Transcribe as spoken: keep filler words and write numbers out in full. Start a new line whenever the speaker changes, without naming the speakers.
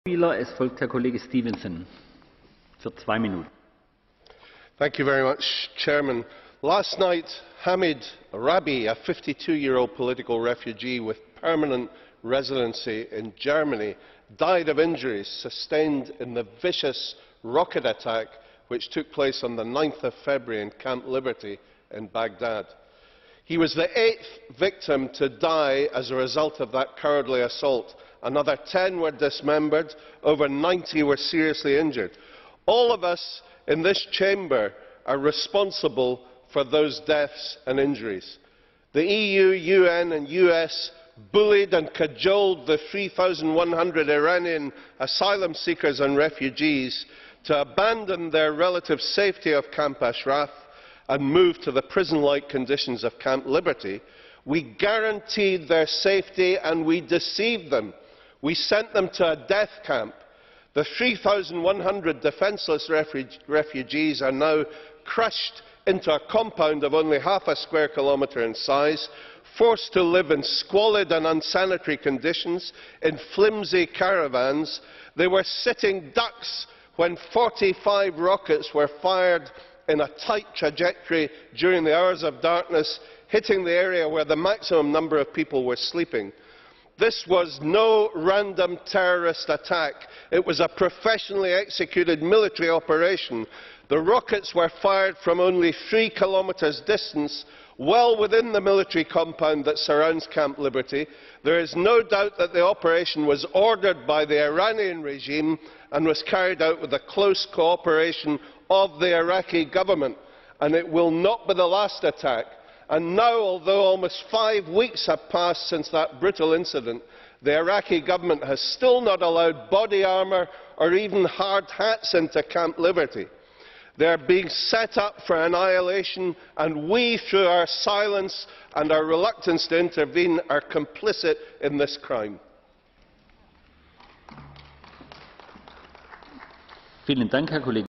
Es folgt Herr Kollege Stevenson für zwei Minuten.
Thank you very much, Chairman. Last night, Hamid Rabi, a fifty-two-year-old political refugee with permanent residency in Germany, died of injuries sustained in the vicious rocket attack which took place on the ninth of February in Camp Liberty in Baghdad. He was the eighth victim to die as a result of that cowardly assault. Another ten were dismembered, over ninety were seriously injured. All of us in this chamber are responsible for those deaths and injuries. The E U, U N and U S bullied and cajoled the three thousand one hundred Iranian asylum seekers and refugees to abandon their relative safety of Camp Ashraf and move to the prison-like conditions of Camp Liberty. We guaranteed their safety and we deceived them. We sent them to a death camp. The three thousand one hundred defenceless refugees are now crushed into a compound of only half a square kilometre in size, forced to live in squalid and unsanitary conditions, in flimsy caravans. They were sitting ducks when forty-five rockets were fired in a tight trajectory during the hours of darkness, hitting the area where the maximum number of people were sleeping. This was no random terrorist attack. It was a professionally executed military operation. The rockets were fired from only three kilometres distance, well within the military compound that surrounds Camp Liberty. There is no doubt that the operation was ordered by the Iranian regime and was carried out with the close cooperation of the Iraqi government. And it will not be the last attack. And now, although almost five weeks have passed since that brutal incident, the Iraqi government has still not allowed body armour or even hard hats into Camp Liberty. They are being set up for annihilation, and we, through our silence and our reluctance to intervene, are complicit in this crime.
Vielen Dank, Herr Kollege.